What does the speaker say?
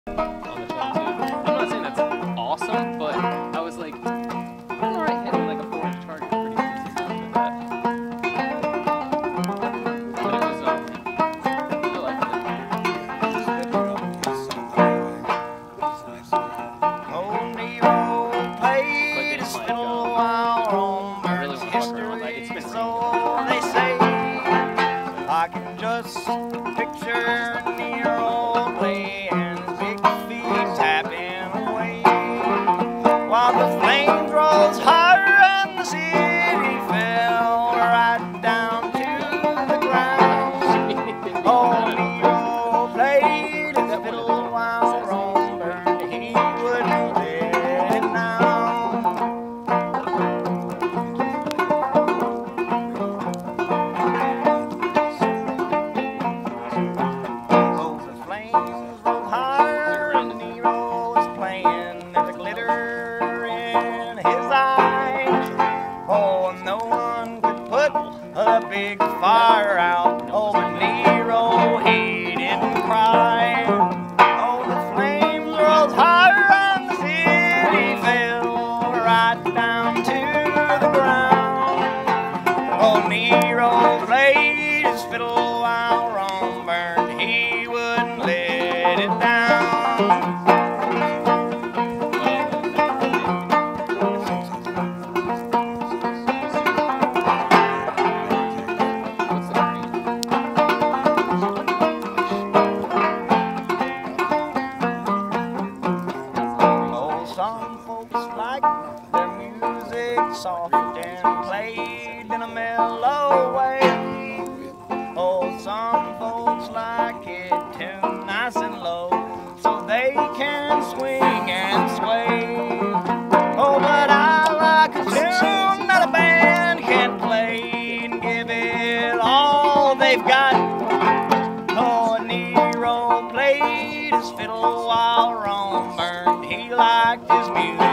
on the show too. I'm not saying that's awesome, but I was like, I'm alright hitting like a 4-inch target pretty consistently with that. But it was, I liked it. Old Nero played his fiddle while on Burns history, so they say. I can just picture Nero playing his big feet tapping away, while the flames rose higher and the city fell right down to the ground. Old Nero played his fiddle while Rome burned. He wouldn't let it down. Oh, the flames rose higher and Nero was playing. There's a glitter in his eyes. Oh, no one could put a big fire out. Oh, but Nero, he didn't cry. Oh, the flames rose higher and the city fell right down to the ground. Oh, Nero played his fiddle while Rome burned. He wouldn't let it down. Oh, some folks like their music soft and played in a mellow way. Oh, some folks like it tuned nice and low, so they can swing and sway. Oh, but I like a tune that a band can play and give it all they've got. Oh, Nero played his fiddle while Rome burned. He liked his music